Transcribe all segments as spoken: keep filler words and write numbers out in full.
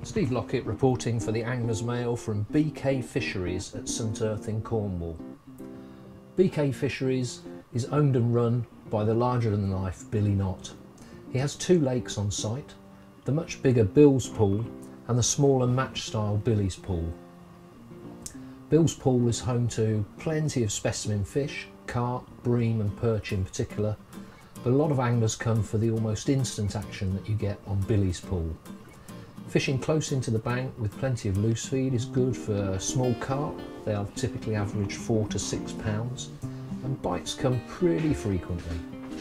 Steve Lockett reporting for the Anglers Mail from B K Fisheries at St Erth in Cornwall. B K Fisheries is owned and run by the larger-than-life Billy Knott. He has two lakes on site, the much bigger Bill's Pool and the smaller match-style Billy's Pool. Bill's Pool is home to plenty of specimen fish, carp, bream and perch in particular, but a lot of anglers come for the almost instant action that you get on Billy's Pool. Fishing close into the bank with plenty of loose feed is good for small carp. They'll typically average four to six pounds, and bites come pretty frequently.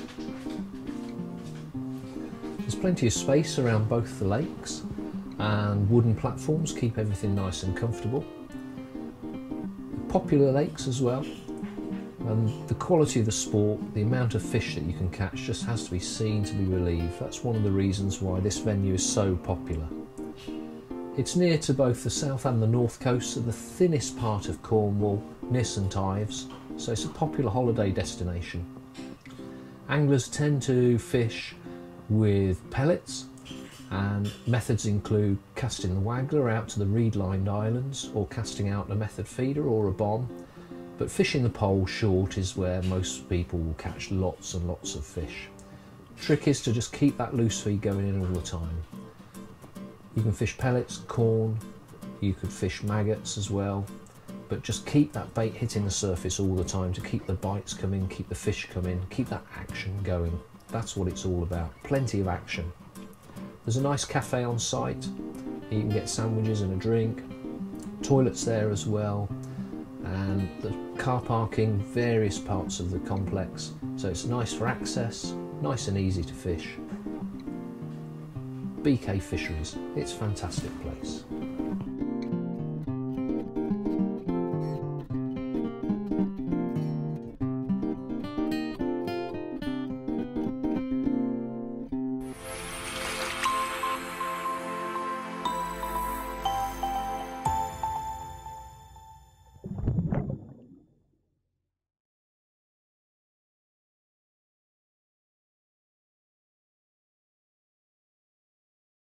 There's plenty of space around both the lakes, and wooden platforms keep everything nice and comfortable. Popular lakes as well, and the quality of the sport, the amount of fish that you can catch just has to be seen to be believed. That's one of the reasons why this venue is so popular. It's near to both the south and the north coast of the thinnest part of Cornwall, near St Ives, so it's a popular holiday destination. Anglers tend to fish with pellets, and methods include casting the waggler out to the reed-lined islands or casting out a method feeder or a bomb, but fishing the pole short is where most people will catch lots and lots of fish. Trick is to just keep that loose feed going in all the time. You can fish pellets, corn, you could fish maggots as well, but just keep that bait hitting the surface all the time to keep the bites coming, keep the fish coming, keep that action going. That's what it's all about, plenty of action. There's a nice cafe on site, you can get sandwiches and a drink, toilets there as well, and the car parking, various parts of the complex, so it's nice for access, nice and easy to fish. B K Fisheries, it's a fantastic place.